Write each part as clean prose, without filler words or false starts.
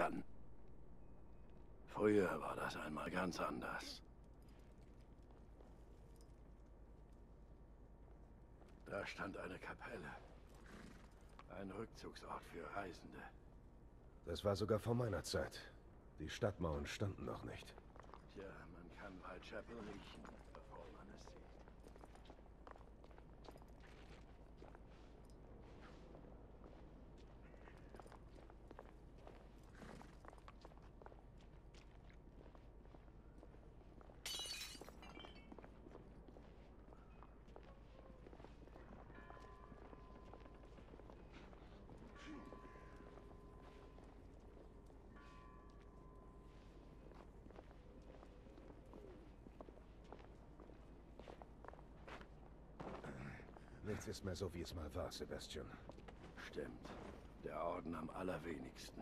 kann. Früher war das einmal ganz anders. Da stand eine Kapelle. Ein Rückzugsort für Reisende. Das war sogar vor meiner Zeit. Die Stadtmauern standen noch nicht. Tja, man kann Whitechapel riechen, bevor man es sieht. Nichts ist mehr so, wie es mal war, Sebastian. Stimmt. Der Orden am allerwenigsten.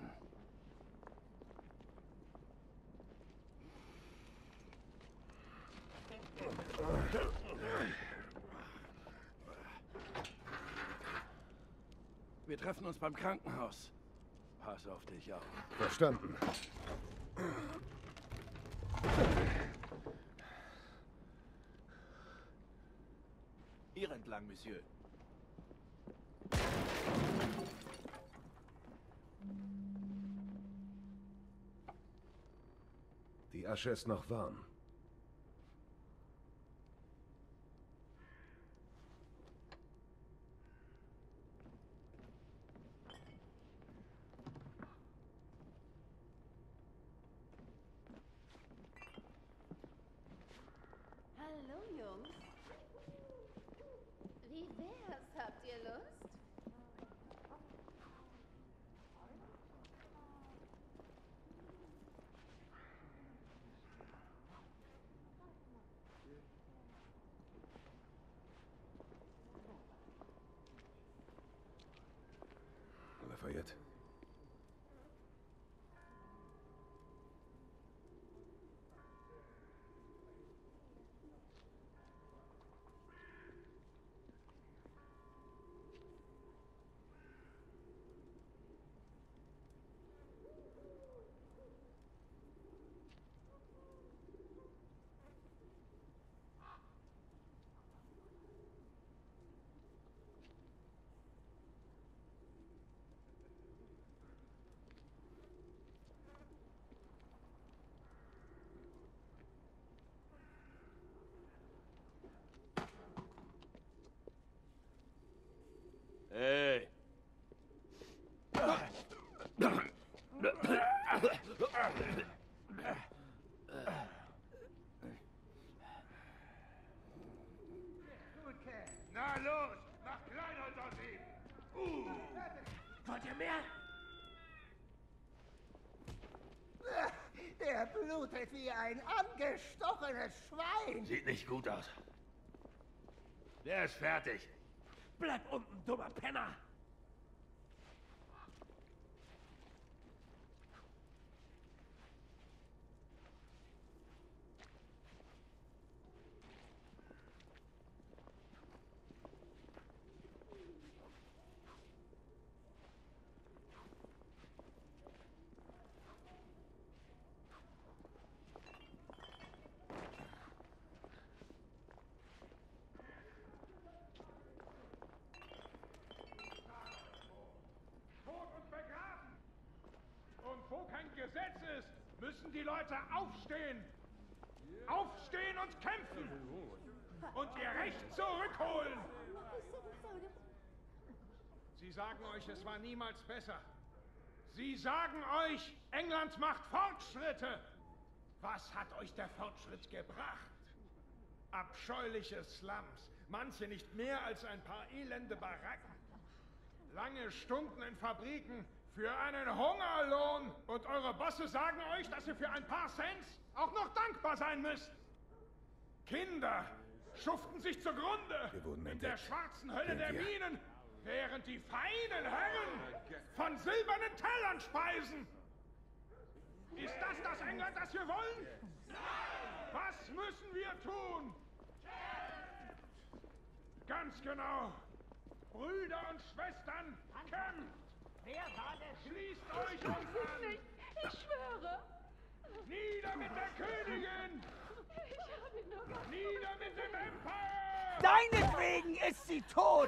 Wir treffen uns beim Krankenhaus. Pass auf dich auf. Verstanden. Hier entlang, Monsieur. Die Asche ist noch warm. Hallo, Jungs. Wie wär's? Habt ihr Lust? Lafayette. Hey! Na los, mach Kleinholz aus ihm! Wollt ihr mehr? Der blutet wie ein angestochenes Schwein. Sieht nicht gut aus. Der ist fertig. Bleib unten, dummer Penner! Tot und begraben! Und wo kein Gesetz ist, müssen die Leute aufstehen! Aufstehen und kämpfen! Und ihr Recht zurückholen! Sie sagen euch, es war niemals besser. Sie sagen euch, England macht Fortschritte. Was hat euch der Fortschritt gebracht? Abscheuliche Slums, manche nicht mehr als ein paar elende Baracken. Lange Stunden in Fabriken für einen Hungerlohn. Und eure Bosse sagen euch, dass ihr für ein paar Cents auch noch dankbar sein müsst. Kinder schuften sich zugrunde Wir wurden in der entdeckt. schwarzen Hölle Gehen der wir. Minen, während die feinen Herren von silbernen Tellern speisen. Ist das das England, das wir wollen? Was müssen wir tun? Ganz genau. Brüder und Schwestern, kämpft! Wer war der Schließt euch uns an! Nieder mit der Königin! Nieder mit dem Empire! Deinetwegen ist sie tot!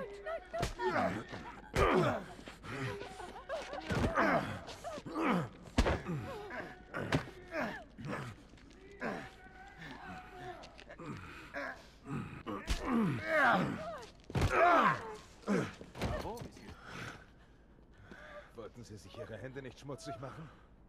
Bravo, Monsieur. Wollten Sie sich Ihre Hände nicht schmutzig machen?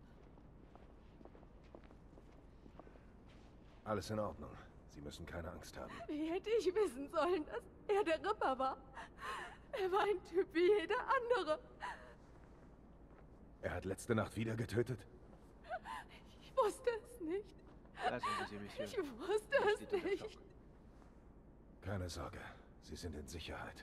Alles in Ordnung. Sie müssen keine Angst haben. Wie hätte ich wissen sollen, dass er der Ripper war? Er war ein Typ wie jeder andere. Er hat letzte Nacht wieder getötet? Ich wusste es nicht. Lassen Sie sie, Monsieur. Ich wusste Er es steht unter nicht. Schock. Keine Sorge. Sie sind in Sicherheit.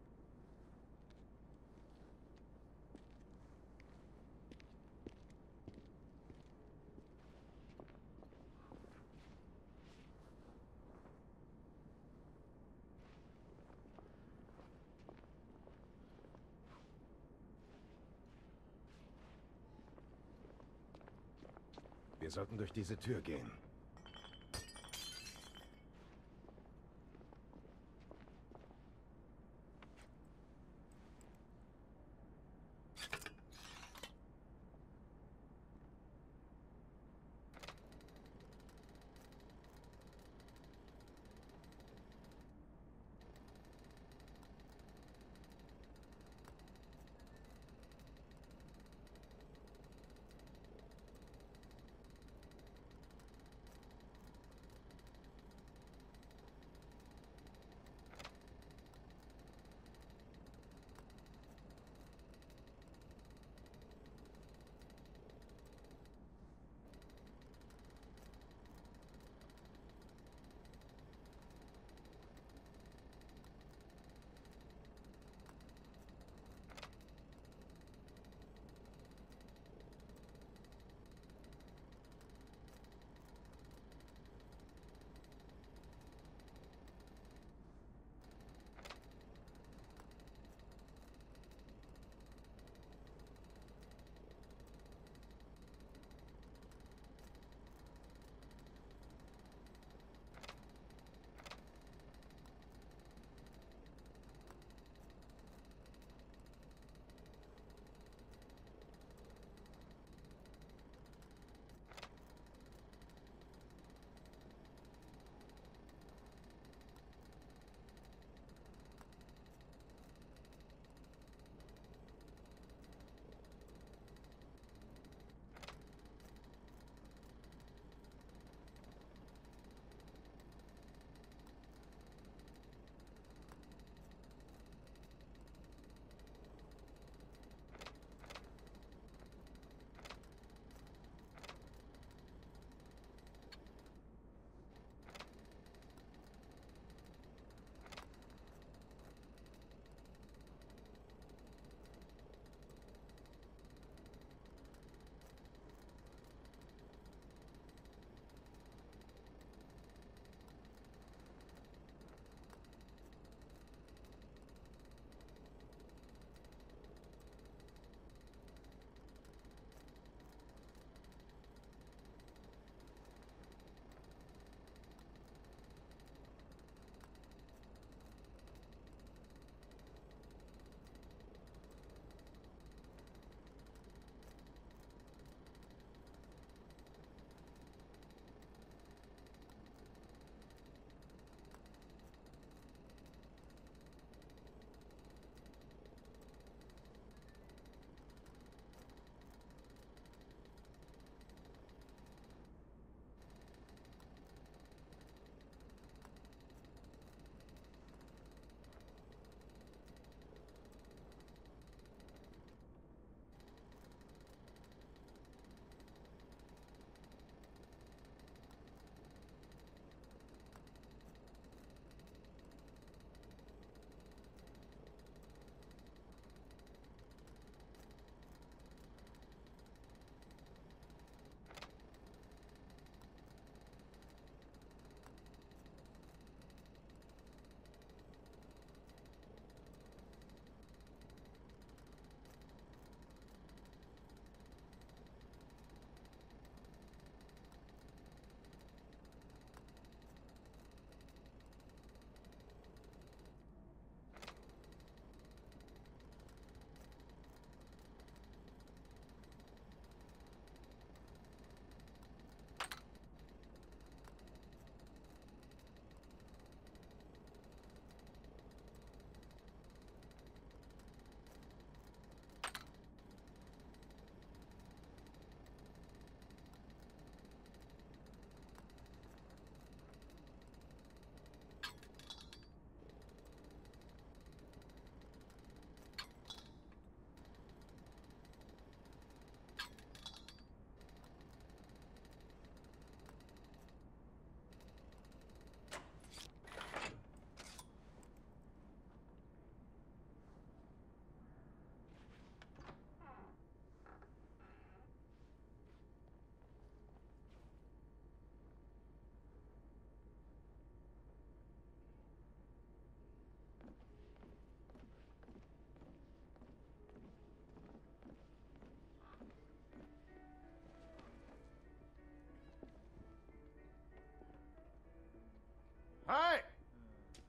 Wir sollten durch diese Tür gehen.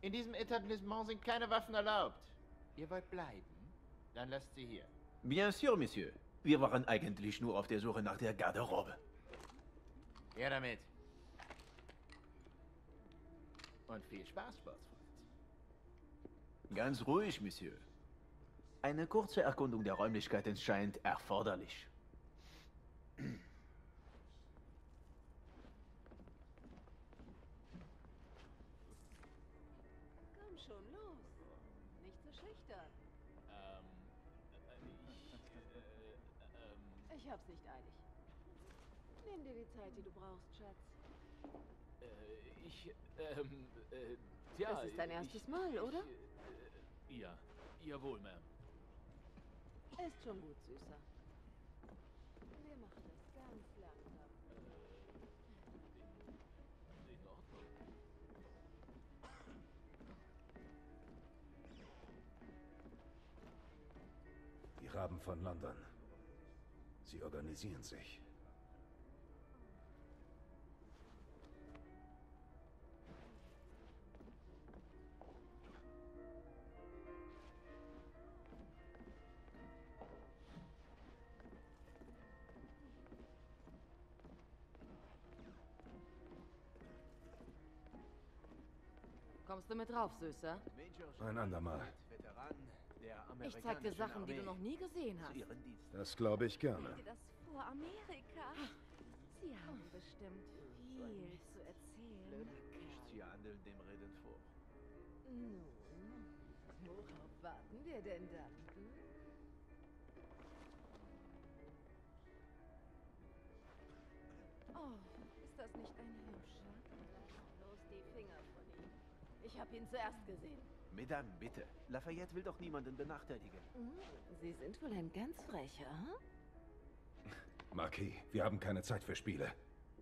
In diesem Etablissement sind keine Waffen erlaubt. Ihr wollt bleiben? Dann lasst sie hier. Bien sûr, Monsieur. Wir waren eigentlich nur auf der Suche nach der Garderobe. Her damit. Und viel Spaß, Sportsfreund. Ganz ruhig, Monsieur. Eine kurze Erkundung der Räumlichkeiten scheint erforderlich. Komm schon, los. Nicht so schüchtern. Ich hab's nicht eilig. Nimm dir die Zeit, die du brauchst, Schatz. Tja... Das ist dein erstes Mal, oder? Ja, jawohl, Ma'am. Ist schon gut, Süßer. Wir machen das ganz langsam. In Ordnung. Die Raben von London. Sie organisieren sich. Kommst du mit drauf, Süßer? Ein andermal. Ich zeig dir Sachen, die du noch nie gesehen hast. Das glaube ich gerne. Stell dir das vor, Amerika. Sie haben bestimmt viel zu erzählen. Ich ziehe Andel dem Reden vor. Nun, worauf warten wir denn dann? Hm? Oh, ist das nicht ein hübscher? Los die Finger von ihm. Ich habe ihn zuerst gesehen. Mesdames, bitte. Lafayette will doch niemanden benachteiligen. Sie sind wohl ein ganz frecher, hm? Marquis, wir haben keine Zeit für Spiele.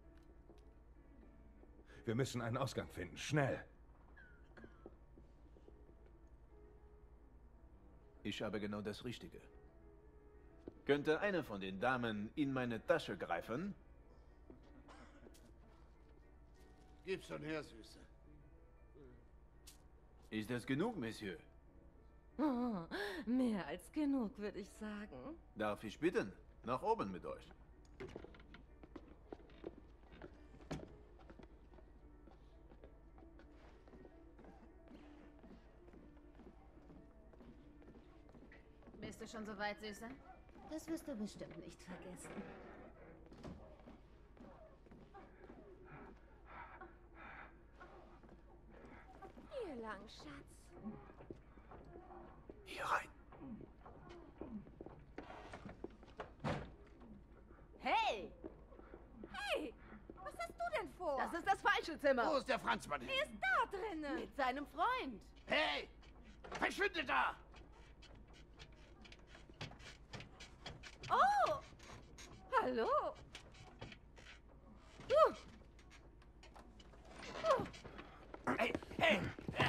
Wir müssen einen Ausgang finden. Schnell! Ich habe genau das Richtige. Könnte eine von den Damen in meine Tasche greifen? Gib schon her, Süße. Ist das genug, Monsieur? Oh, mehr als genug, würde ich sagen. Darf ich bitten? Nach oben mit euch. Bist du schon so weit, Süßer? Das wirst du bestimmt nicht vergessen. Hier lang, Schatz. Hier rein. Hey! Hey, was hast du denn vor? Das ist das falsche Zimmer. Wo ist der Franzmann hin? Er ist da drinnen. Mit seinem Freund. Hey! Verschwinde da! Oh! Hallo? Hey! Hey!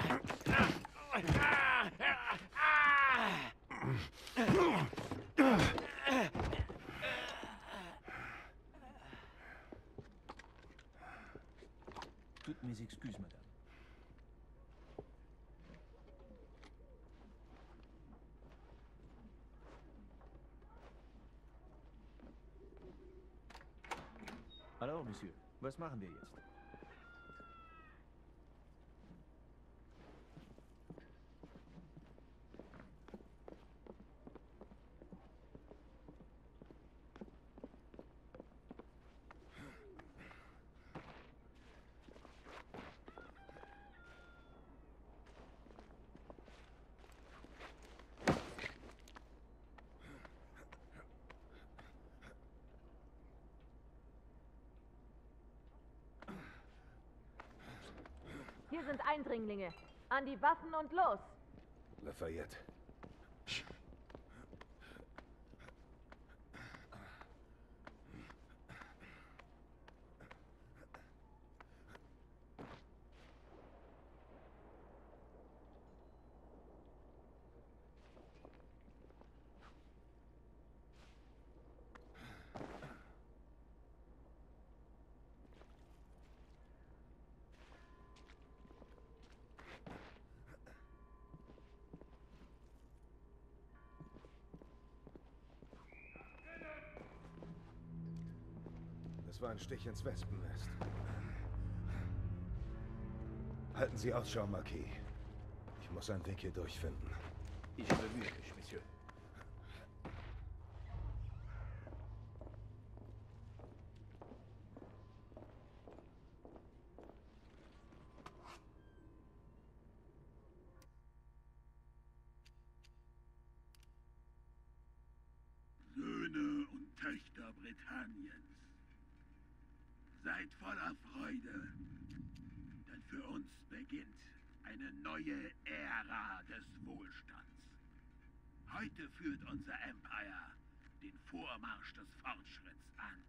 Toutes mes excuses, madame. Alors, Monsieur, was machen wir jetzt? Hier sind Eindringlinge. An die Waffen und los! Lafayette. Das war ein Stich ins Wespennest. Halten Sie Ausschau, Marquis. Ich muss einen Weg hier durchfinden. Ich bemühe mich, Monsieur. Söhne und Töchter Britanniens, seid voller Freude, denn für uns beginnt eine neue Ära des Wohlstands. Heute führt unser Empire den Vormarsch des Fortschritts an.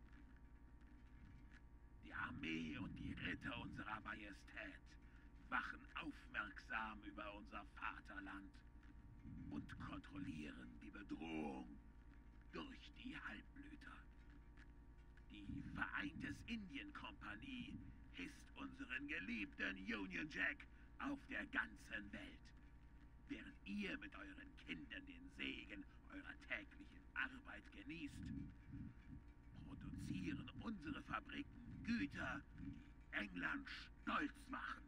Die Armee und die Ritter unserer Majestät wachen aufmerksam über unser Vaterland und kontrollieren die Bedrohung durch die Halbblüter. Die Vereintes Indien-Kompanie hisst unseren geliebten Union Jack auf der ganzen Welt. Während ihr mit euren Kindern den Segen eurer täglichen Arbeit genießt, produzieren unsere Fabriken Güter, die England stolz machen.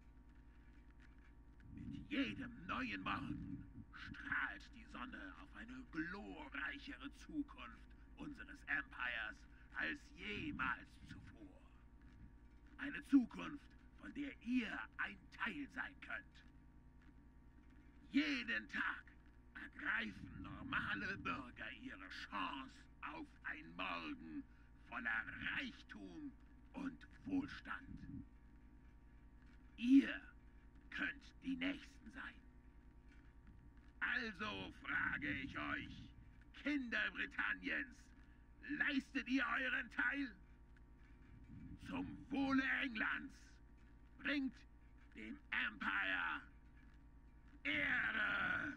Mit jedem neuen Morgen strahlt die Sonne auf eine glorreichere Zukunft unseres Empires als jemals zuvor. Eine Zukunft, von der ihr ein Teil sein könnt. Jeden Tag ergreifen normale Bürger ihre Chance auf ein Morgen voller Reichtum und Wohlstand. Ihr könnt die Nächsten sein. Also frage ich euch, Kinder Britanniens, leistet ihr euren Teil? Zum Wohle Englands bringt dem Empire Ehre!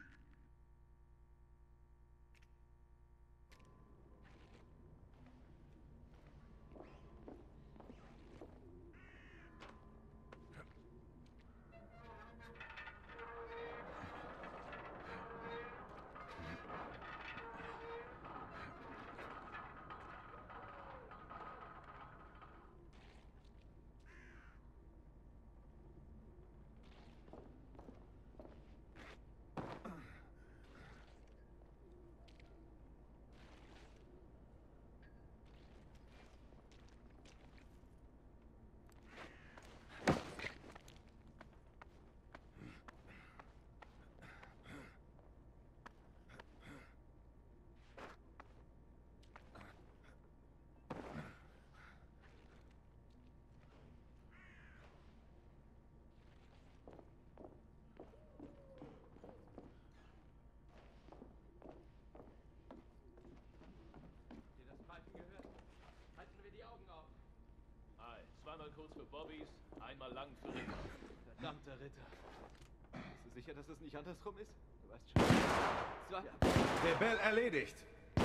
Zweimal kurz für Bobbys, einmal lang für Ritter. Verdammter Ritter. Bist du sicher, dass es nicht andersrum ist? Du weißt schon. Rebell erledigt.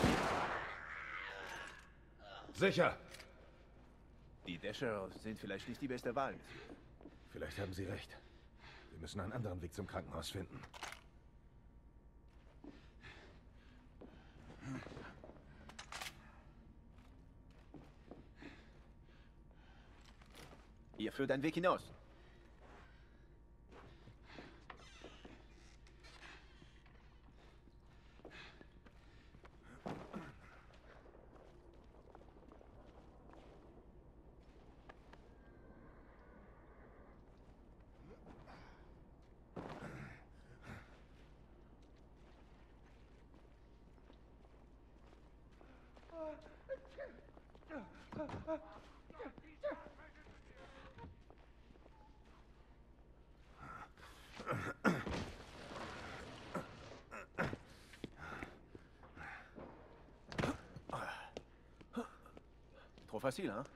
Sicher. Die Dasher sind vielleicht nicht die beste Wahl. Vielleicht haben Sie recht. Wir müssen einen anderen Weg zum Krankenhaus finden. Hier führt ein Weg hinaus. Trop facile, hein?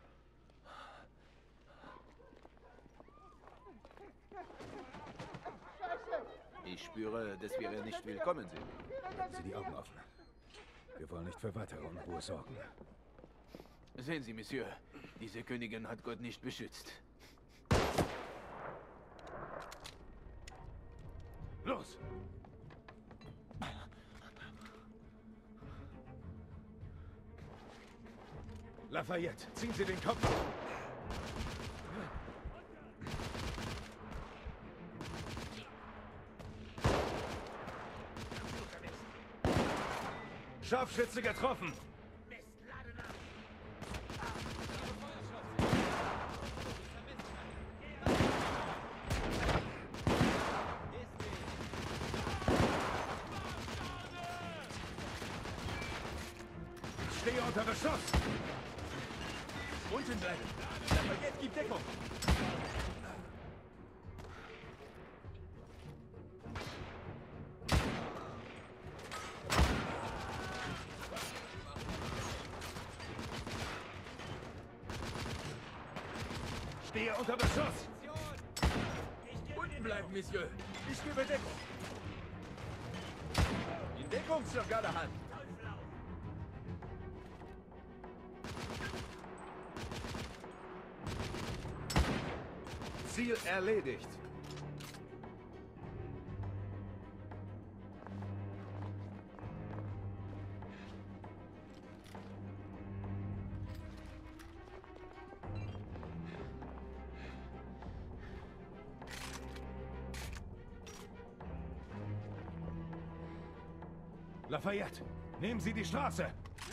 Ich spüre, dass wir hier nicht willkommen sind. Halten Sie die Augen offen. Wir wollen nicht für weitere Unruhe sorgen. Sehen Sie, Monsieur, diese Königin hat Gott nicht beschützt. Los! Lafayette, ziehen Sie den Kopf auf. Scharfschütze getroffen. Ich stehe unter Beschuss. Unten bleiben. Lafayette, gib Deckung. Stehe unter Beschuss. Unten bleiben, Monsieur. Ich gebe Deckung. In Deckung, Sir Galahad. Ziel erledigt. Lafayette, nehmen Sie die Straße.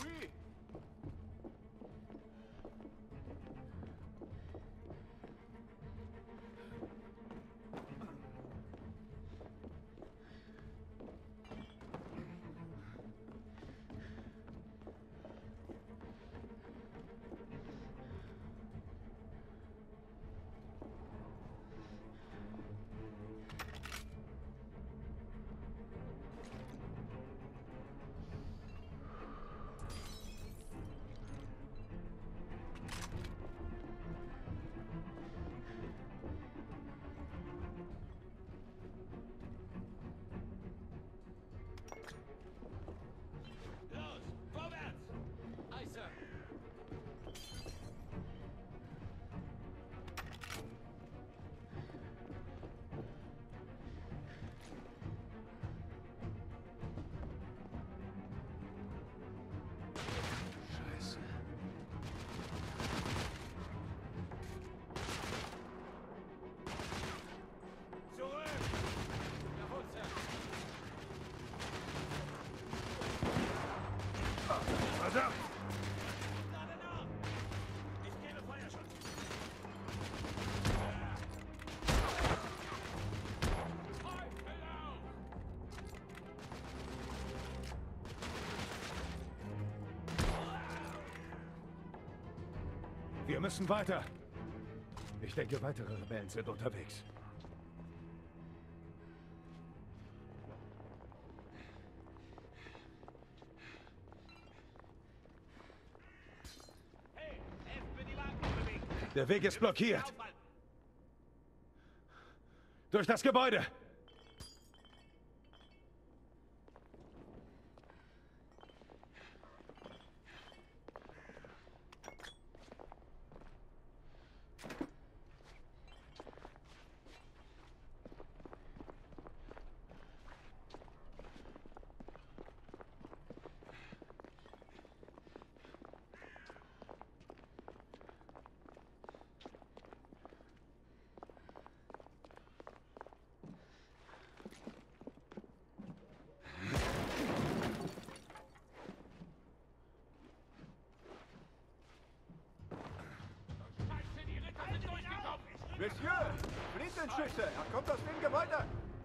Verdammt! Ich gebe Feuerschutz. Wir müssen weiter. Ich denke, weitere Rebellen sind unterwegs. Der Weg ist blockiert. Durch das Gebäude. Monsieur! Flintenschüsse! Er kommt aus dem Gebäude!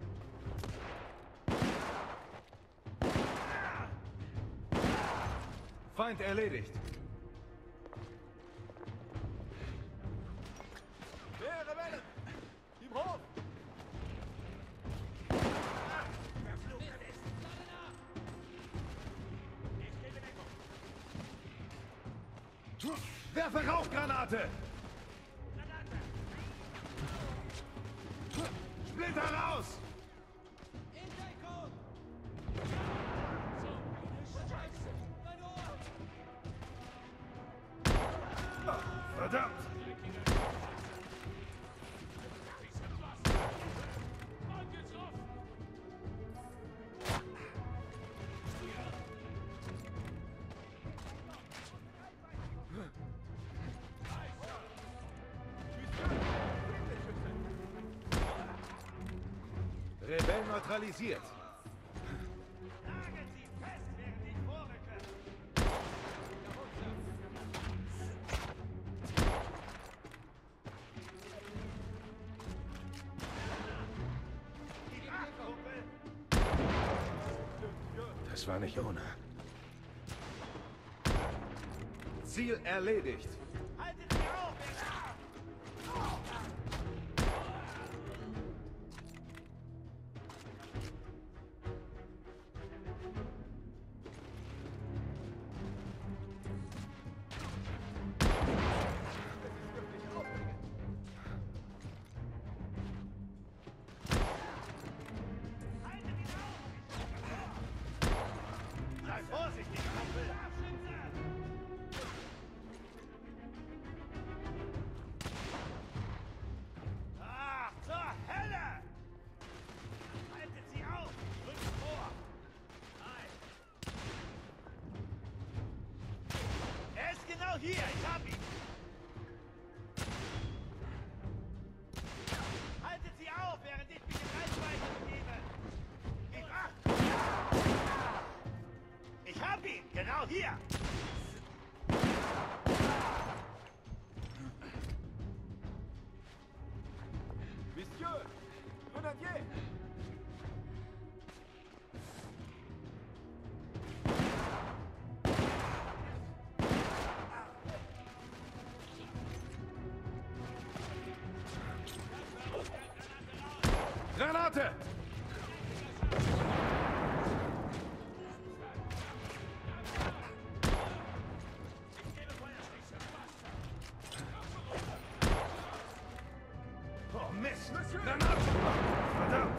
Feind erledigt. Mehr Rebellen! Gib hoch! Werfe Rauchgranate! Splitter raus! Verdammt! neutralisiert. Nageln Sie fest, während ich vorrücke. Die Wachkuppel. Das war nicht ohne. Ziel erledigt. Haltet Sie auf! Sei vorsichtig, Kumpel! Ach, zur Hölle! Haltet sie auf! Rückt vor! Nein! Er ist genau hier! Ich hab ihn! Haltet sie auf, während ich mich in Reichweite begebe! Gib acht! Ich hab ihn! Genau hier! Monsieur! Grenadier! Granate! Oh Mist! Granate! Verdammt!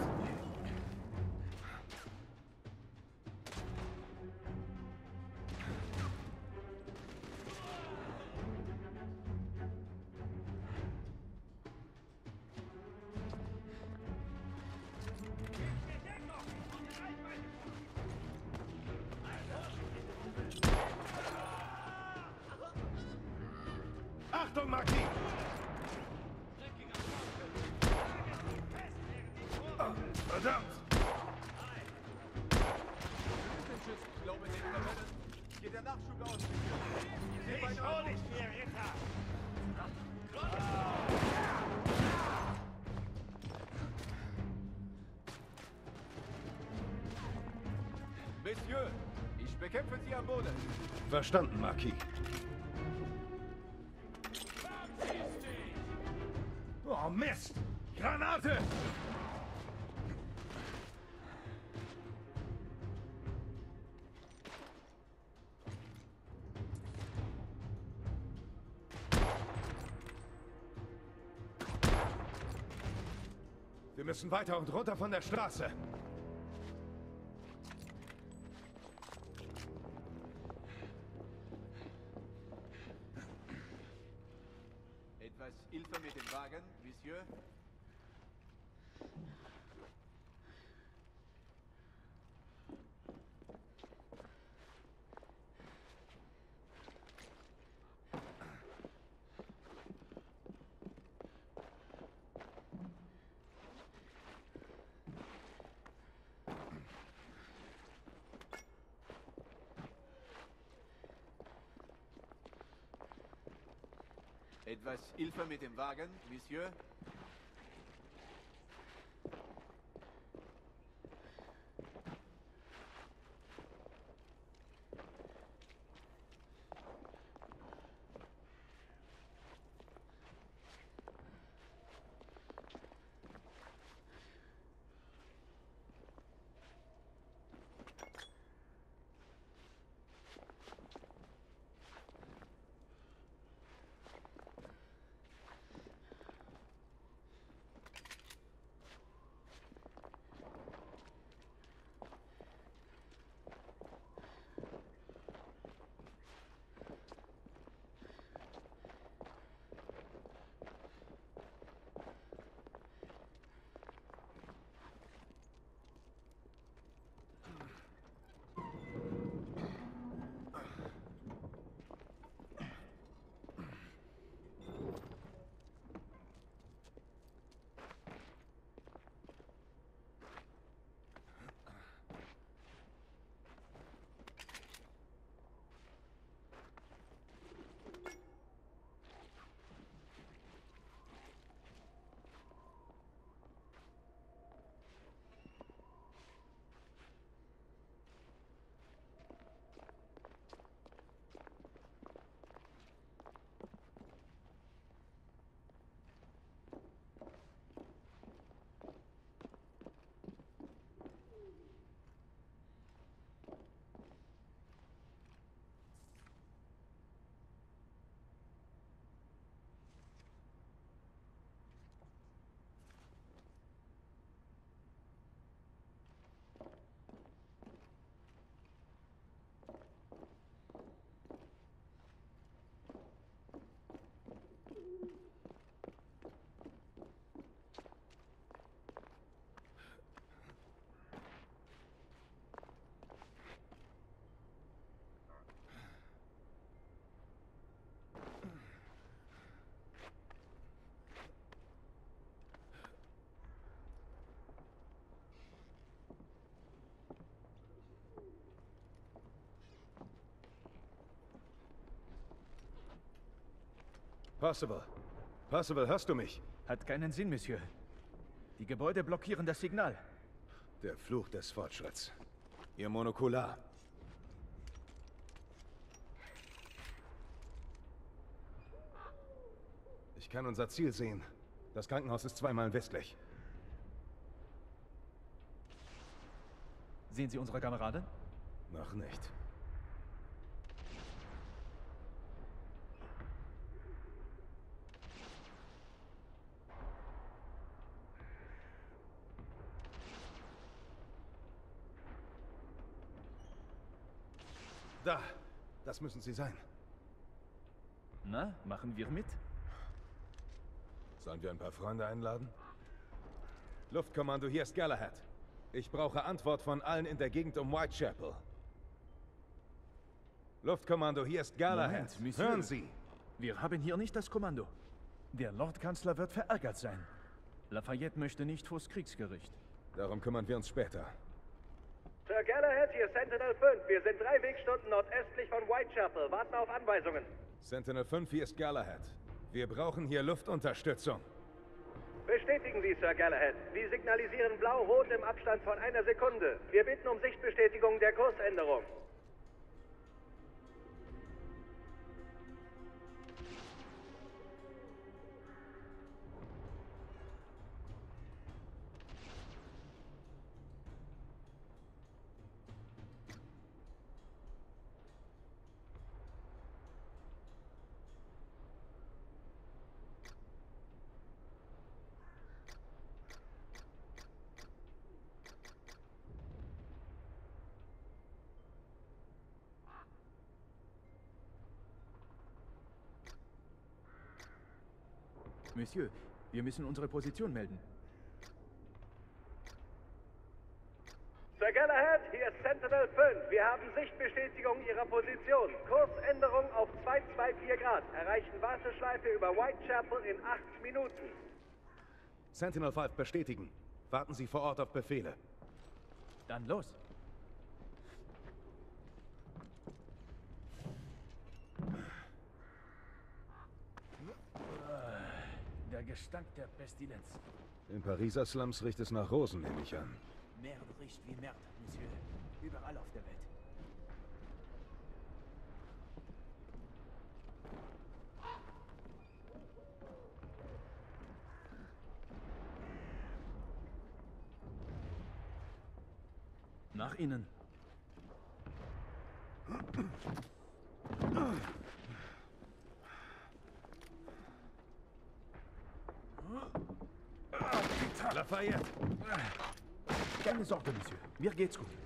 Achtung, Marquis! Oh, verdammt! Ich glaube, in den Rebellen geht der Nachschub aus. Ich hol dich mir, Ritter! Monsieur, ich bekämpfe Sie am Boden. Verstanden, Marquis. Oh Mist! Granate! Wir müssen weiter und runter von der Straße. Etwas Hilfe mit dem Wagen, Monsieur? Etwas Hilfe mit dem Wagen, Monsieur? Possible. Possible, hörst du mich? Hat keinen Sinn, Monsieur. Die Gebäude blockieren das Signal. Der Fluch des Fortschritts. Ihr Monokular. Ich kann unser Ziel sehen. Das Krankenhaus ist 2 Meilen westlich. Sehen Sie unsere Kameraden? Noch nicht. Da! Das müssen sie sein. Na, machen wir mit? Sollen wir ein paar Freunde einladen? Luftkommando, hier ist Galahad. Ich brauche Antwort von allen in der Gegend um Whitechapel. Luftkommando, hier ist Galahad. Moment, Monsieur. Hören Sie! Wir haben hier nicht das Kommando. Der Lordkanzler wird verärgert sein. Lafayette möchte nicht vors Kriegsgericht. Darum kümmern wir uns später. Sir Galahad, hier Sentinel 5. Wir sind 3 Wegstunden nordöstlich von Whitechapel. Warten auf Anweisungen. Sentinel 5, hier ist Galahad. Wir brauchen hier Luftunterstützung. Bestätigen Sie, Sir Galahad. Sie signalisieren blau-rot im Abstand von 1 Sekunde. Wir bitten um Sichtbestätigung der Kursänderung. Monsieur, wir müssen unsere Position melden. Sir Galahad, hier ist Sentinel 5. Wir haben Sichtbestätigung Ihrer Position. Kursänderung auf 224 Grad. Erreichen Warteschleife über Whitechapel in 8 Minuten. Sentinel 5 bestätigen. Warten Sie vor Ort auf Befehle. Dann los. Der Gestank der Pestilenz. In Pariser Slums riecht es nach Rosen, nehme ich an. Merde riecht wie Merde, Monsieur. Überall auf der Welt. Nach Ihnen. Lafayette! Keine Sorge, Monsieur. Mir geht's gut.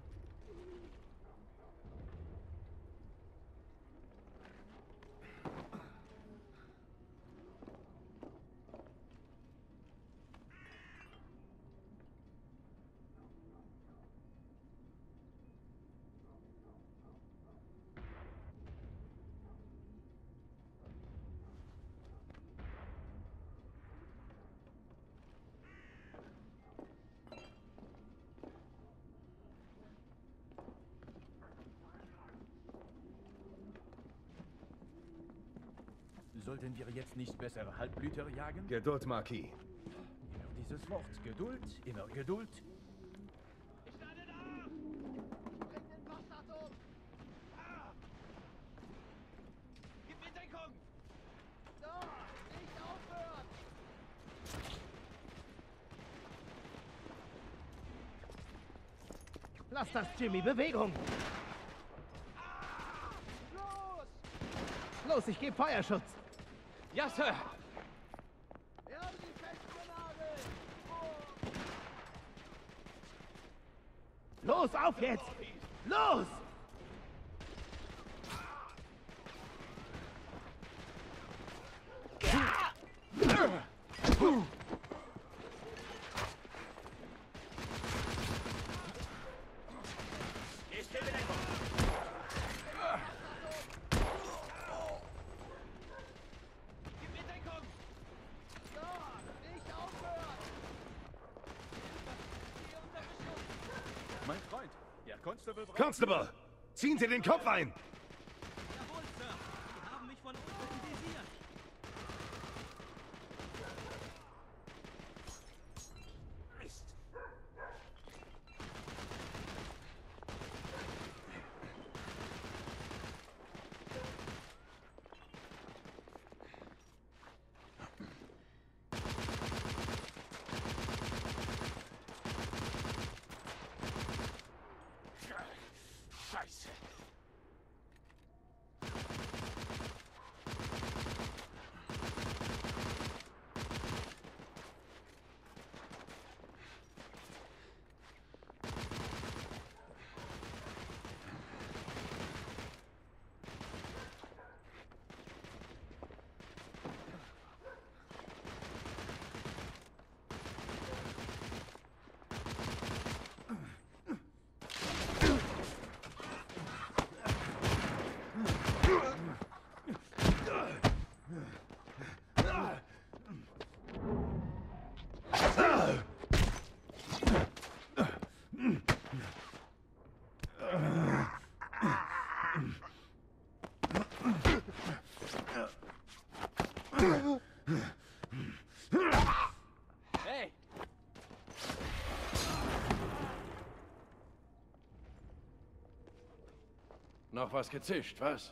Sollten wir jetzt nicht bessere Halbblüter jagen? Geduld, Marquis. Immer dieses Wort. Geduld, immer Geduld. Ich lande da! Bring den Bastard um! Ah! Gib mir Deckung! Da! Nicht aufhören! Lass das, Jimmy! Bewegung! Los, ich gebe Feuerschutz! Ja, Sir! Wir haben sie festgenagelt! Los, auf jetzt! Los! Mein Freund, der Constable braucht... Constable! Ziehen Sie den Kopf ein! Jawohl, Sir. Sie haben mich von unten visiert. noch was gezischt, was?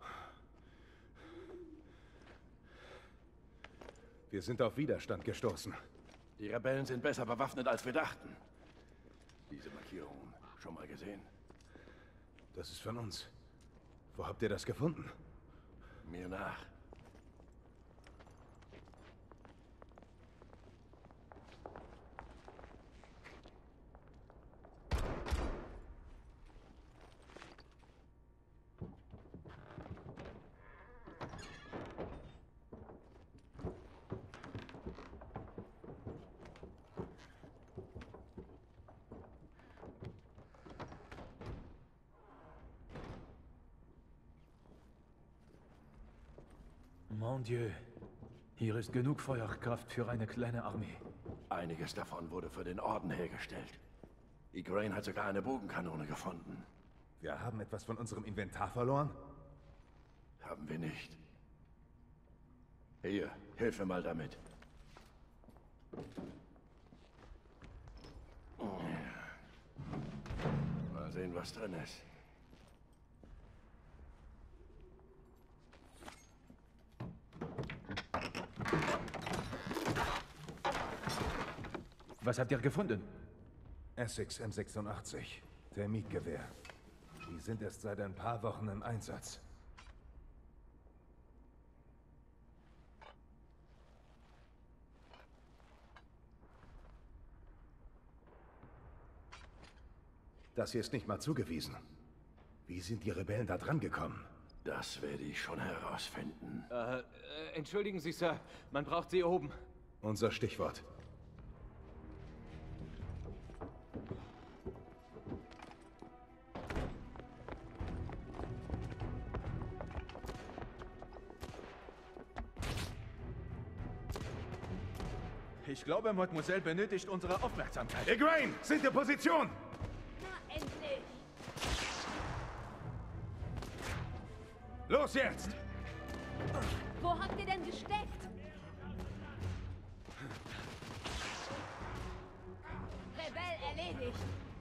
Wir sind auf Widerstand gestoßen. Die Rebellen sind besser bewaffnet, als wir dachten. Diese Markierungen schon mal gesehen? Das ist von uns. Wo habt ihr das gefunden? Mir nach. Mon Dieu. Hier ist genug Feuerkraft für eine kleine Armee. Einiges davon wurde für den Orden hergestellt. Igraine hat sogar eine Bogenkanone gefunden. Wir haben etwas von unserem Inventar verloren? Haben wir nicht. Hier, hilf mir mal damit. Mal sehen, was drin ist. Was habt ihr gefunden? Essex M86. Thermitgewehr. Die sind erst seit ein paar Wochen im Einsatz. Das hier ist nicht mal zugewiesen. Wie sind die Rebellen da dran gekommen? Das werde ich schon herausfinden. Entschuldigen Sie, Sir. Man braucht Sie oben. Unser Stichwort. Ich glaube, Mademoiselle benötigt unsere Aufmerksamkeit. Igraine, sind in Position! Na, endlich! Los jetzt! Wo habt ihr denn gesteckt? Rebell erledigt!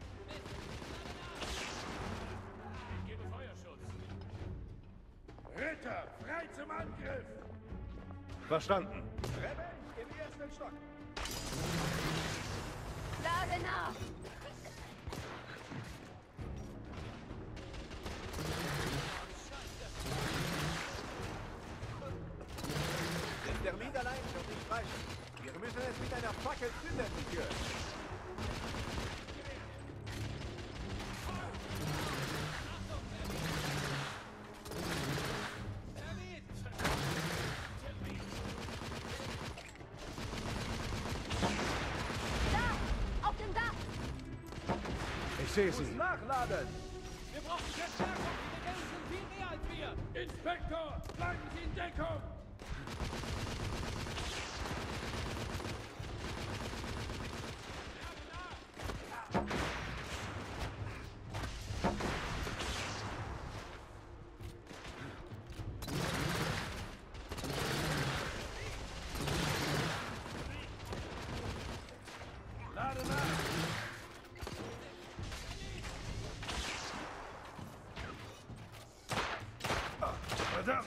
Ritter, frei zum Angriff! Verstanden. Rebellen im ersten Stock! Lage nach! Der Lied allein wird nicht reichen. Wir müssen es mit einer Fackel zünden, die Tür. Da! Auf dem Dach! Ich sehe sie. Nachladen! Wir brauchen Verstärkung! Die Rebellen sind viel mehr als wir! Inspektor, bleiben Sie in Deckung! Lade nach! Verdammt!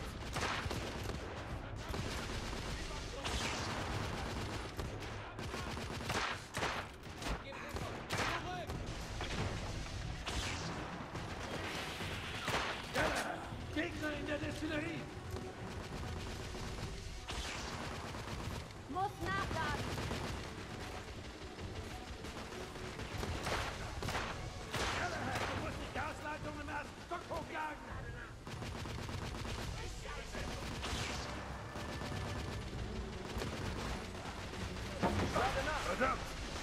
Gegner in der Destillerie! Muss nachladen! Du musst die Gasleitung im ersten Stock hochjagen! Verdammt!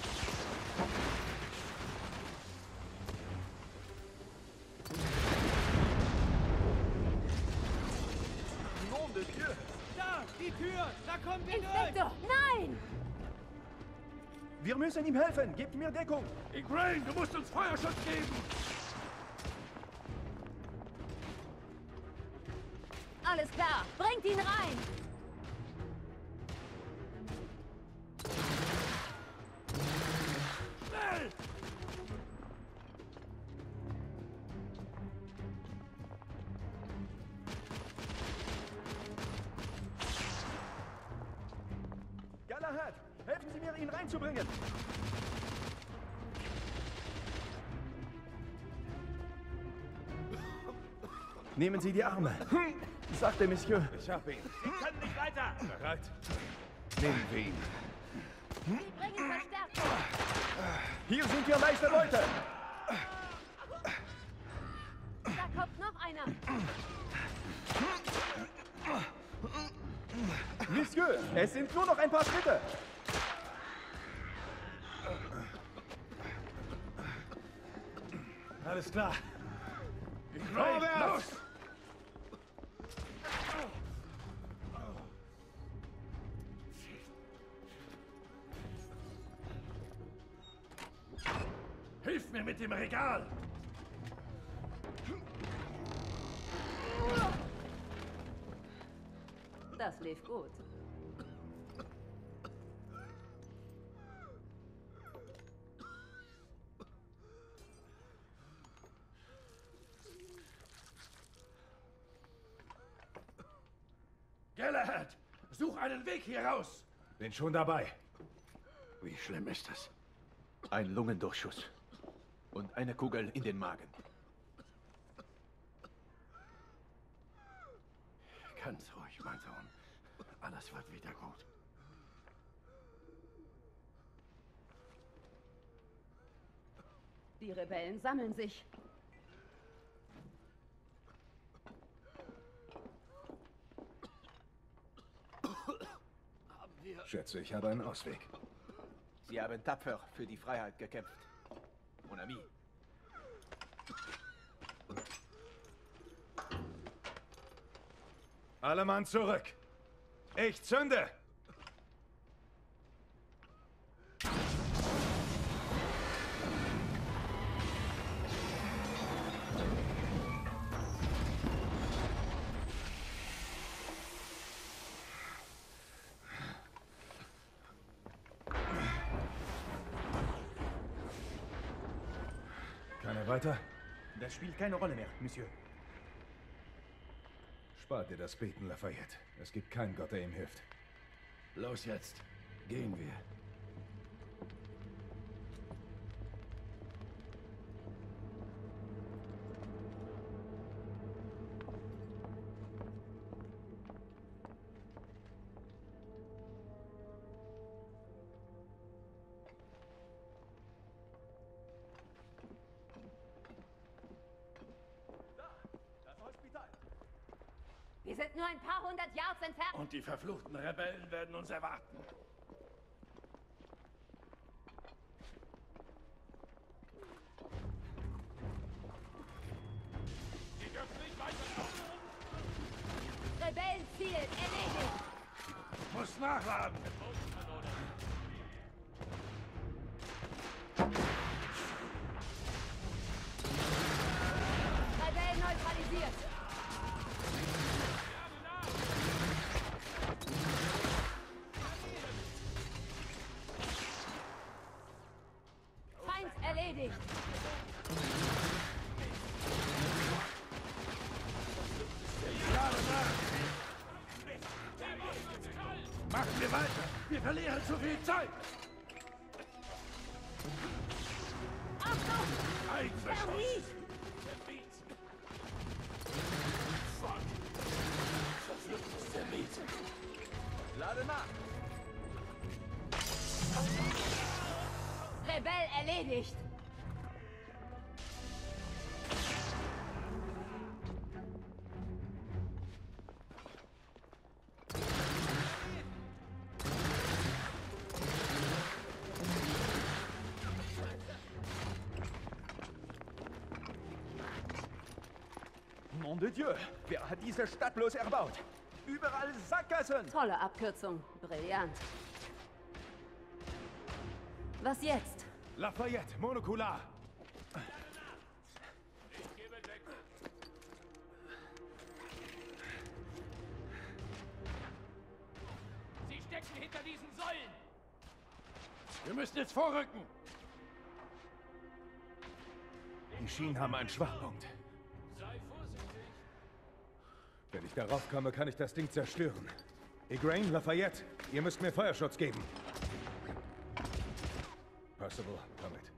Nom de Dieu! Da, die Tür! Da kommen wir durch! Inspektor, nein! Wir müssen ihm helfen. Gebt mir Deckung. Igraine, du musst uns Feuerschutz geben! Alles klar, bringt ihn rein! Schnell! Galahad! Helfen Sie mir, ihn reinzubringen! Nehmen Sie die Arme, sagte Monsieur. Ich hab ihn. Sie können nicht weiter! Bereit? Nehmen wir ihn. Sie bringen Verstärkung. Hier sind wir, Meister Leute! Da kommt noch einer. Monsieur, es sind nur noch ein paar Schritte. Alles klar. Vorwärts! Hilf mir mit dem Regal! Das lief gut. Galahad, such einen Weg hier raus! Bin schon dabei. Wie schlimm ist das? Ein Lungendurchschuss. Und eine Kugel in den Magen. Ganz ruhig, mein Sohn. Alles wird wieder gut. Die Rebellen sammeln sich. Schätze, ich habe einen Ausweg. Sie haben tapfer für die Freiheit gekämpft. Mon ami. Alle Mann zurück. Ich zünde. Keine weiter? Das spielt keine Rolle mehr, Monsieur. Spart dir das Beten, Lafayette. Es gibt keinen Gott, der ihm hilft. Los jetzt. Gehen wir. Wir sind nur ein paar hundert Yards entfernt. Und die verfluchten Rebellen werden uns erwarten. Sie dürfen nicht weiterlaufen. Rebellenziel erledigt. Muss nachladen. Rebellen neutralisiert. Feind erledigt. Machen wir weiter. Wir verlieren zu viel Zeit. Achtung! Eigenbeschuss. Lade nach! Rebell erledigt. Nom de Dieu! Wer hat diese Stadt bloß erbaut? Überall Sackgassen! Tolle Abkürzung. Brillant. Was jetzt? Lafayette, monokular. Ich gebe weg. Sie stecken hinter diesen Säulen. Wir müssen jetzt vorrücken. Die Schienen haben einen Schwachpunkt. Sei vorsichtig. Wenn ich darauf komme, kann ich das Ding zerstören. Igraine, Lafayette, ihr müsst mir Feuerschutz geben. Percival, komm mit.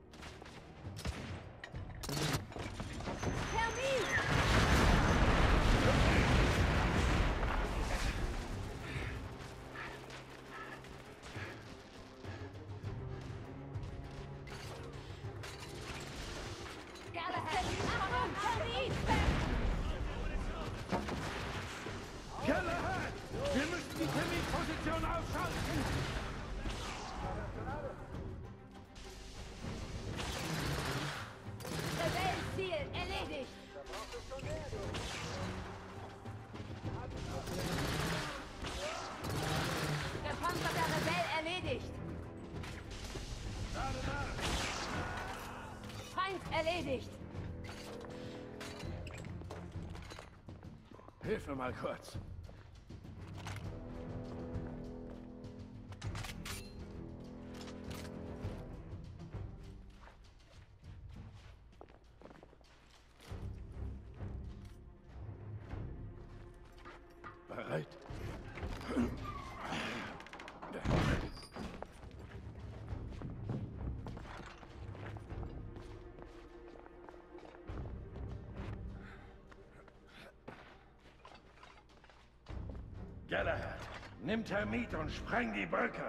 Galahad! Wir müssen die Terminposition ausschalten! Rebellenziel erledigt! Gepanzerter Rebell erledigt! Feind erledigt! Hilf mir mal kurz. Bereit? Galahad, nimm Termit und spreng die Brücke.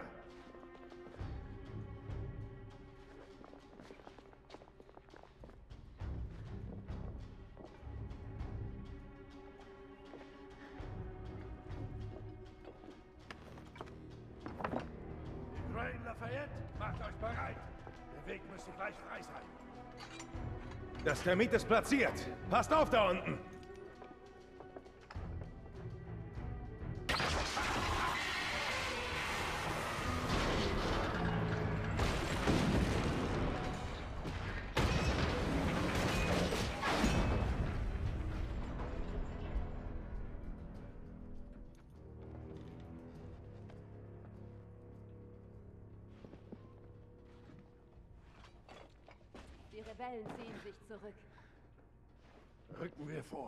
Igraine, Lafayette, macht euch bereit. Der Weg müsste gleich frei sein. Das Termit ist platziert. Passt auf da unten. Die Rebellen ziehen sich zurück. Rücken wir vor.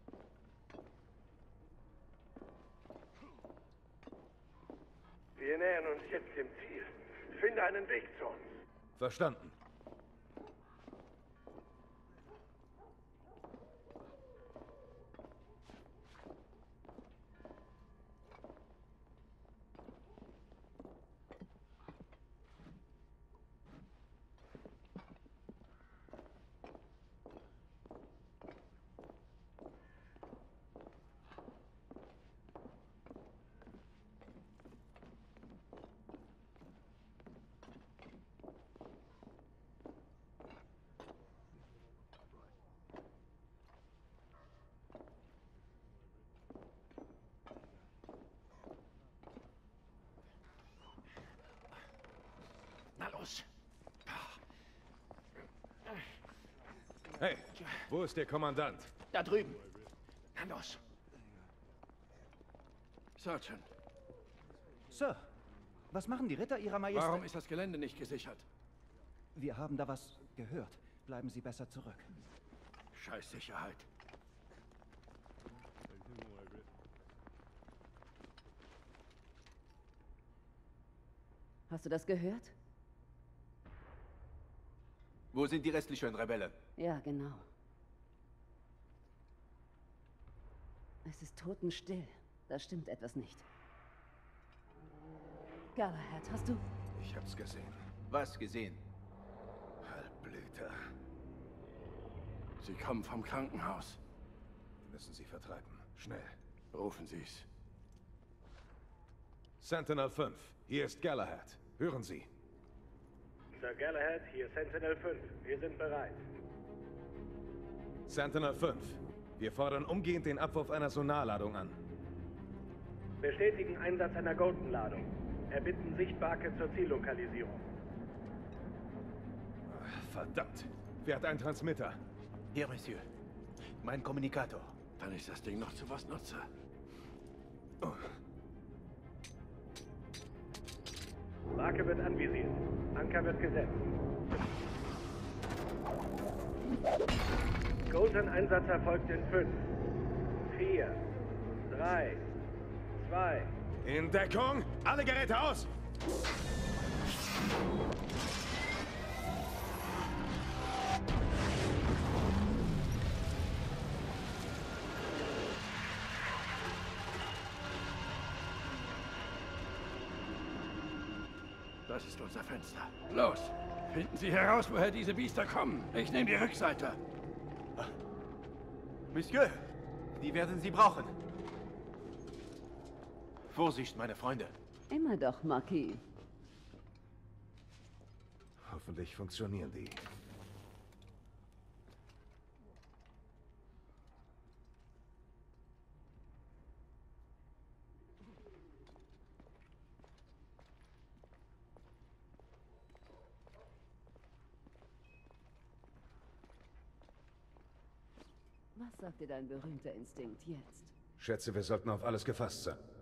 Wir nähern uns jetzt dem Ziel. Finde einen Weg zu uns. Verstanden. Na los. Hey, wo ist der Kommandant? Da drüben. Na los. Sergeant, Sir, was machen die Ritter Ihrer Majestät? warum ist das Gelände nicht gesichert? Wir haben da was gehört. Bleiben Sie besser zurück. Scheiß Sicherheit. Hast du das gehört? Wo sind die restlichen Rebellen? Ja, genau. Es ist totenstill. Da stimmt etwas nicht. Galahad, hast du... Ich hab's gesehen. Was gesehen? Halbblüter. Sie kommen vom Krankenhaus. Wir müssen sie vertreiben. Schnell. Rufen Sie's. Sentinel 5, hier ist Galahad. Hören Sie. Sir Galahad, hier Sentinel 5. Wir sind bereit. Sentinel 5, wir fordern umgehend den Abwurf einer Sonarladung an. Bestätigen Einsatz einer Golden-Ladung. Erbitten Sichtbarke zur Ziellokalisierung. Verdammt. Wer hat einen Transmitter? Hier, Monsieur. Mein Kommunikator. Dann ist das Ding noch zu was nutze. Oh. Barke wird anvisiert. Anker wird gesetzt. Golden-Einsatz erfolgt in 5, 4, 3, 2, In Deckung! Alle Geräte aus! Das ist unser Fenster. Los! Finden Sie heraus, woher diese Biester kommen. Ich nehme die Rückseite. Monsieur, die werden Sie brauchen. Vorsicht, meine Freunde. Immer doch, Marquis. Hoffentlich funktionieren die. Was sagt dir dein berühmter Instinkt jetzt? Schätze, wir sollten auf alles gefasst sein.